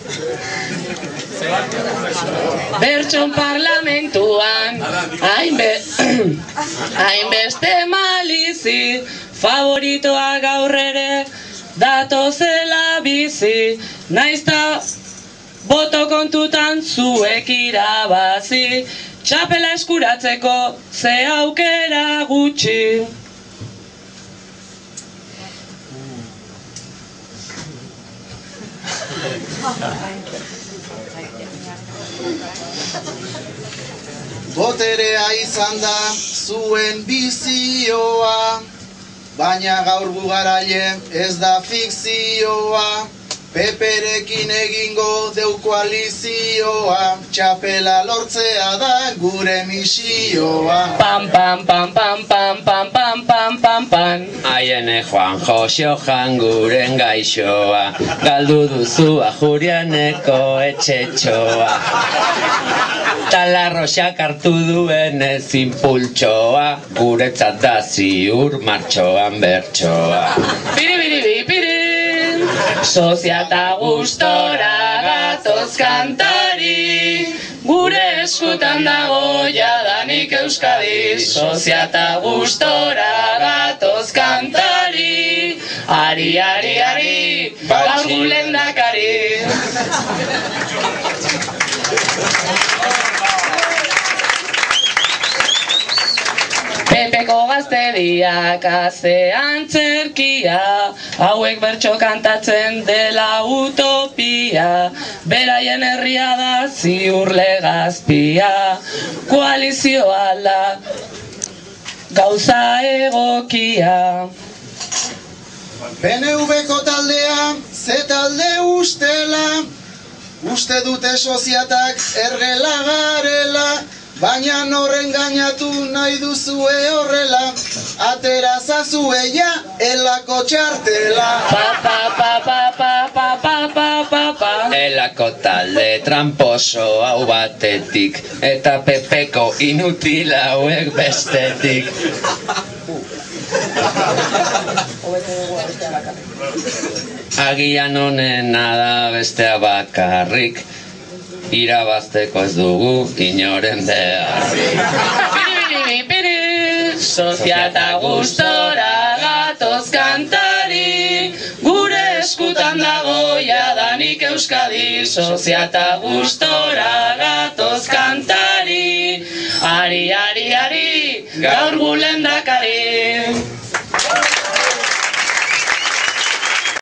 Bertson parlamentuan hainbeste malizi, favoritoa gaur ere datozela bizi, naizta boto kontutan zuek irabazi, txapela eskuratzeko ze aukera gutxi. Boterea izan da zuen bizioa, baina gaur gugaraile ez da fikzioa. Peperekin egingo deu koalizioa, txapela lortzea da gure misioa. Pam, pam, pam, pam, pam, pam, pam, pam, pam, pam. Aiene Juan Josio janguren gaixoa, galdu duzu Ajurianeko etxetxoa. Talarroxak hartu duen ezin pultxoa, guretzat da ziur martxoan bertxoa. Piri, piri, piri, piri. Sozia eta gustora gatoz kantari, gure eskutan dago jadanik Euskadi. Sozia eta gustora gatoz kantari, ari, ari, ari, gaur gu lehendakari. Pepeko gazteriak azean tzerkia, hauek bertso kantatzen dela utopia, beraien herria da ziur legazpia, koalizioa da gauza egokia. PNV-ko taldea, ze talde ustela, uste dute soziatak ergela garela, baina horren gainatu nahi duzue horrela, atera zazue ja elako txartela. Pa, pa, pa, pa, pa, pa, pa, pa, pa, pa. Elako talde tramposo hau batetik, eta Pepeko inutil hauek bestetik. Agian honena da bestea bakarrik, irabazteko ez dugu inoren beharrik. Piri, piri, piri. Sozia eta gustora gatoz kantari, gure eskutan dago jadanik Euskadi. Sozia eta gustora gatoz kantari, ari, ari, ari, gaur gu lehendakari.